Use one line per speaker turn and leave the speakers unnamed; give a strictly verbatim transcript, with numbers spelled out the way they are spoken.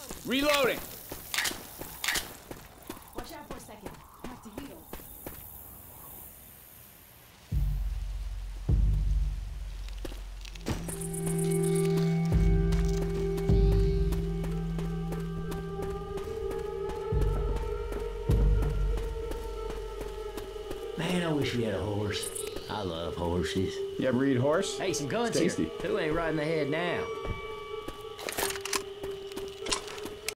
Reloading.
Watch out for a second. I have to heal.
Man, I wish we had a horse. I love horses.
You ever eat horse?
Hey, some guns
It's tasty.
here. Who ain't riding the head now?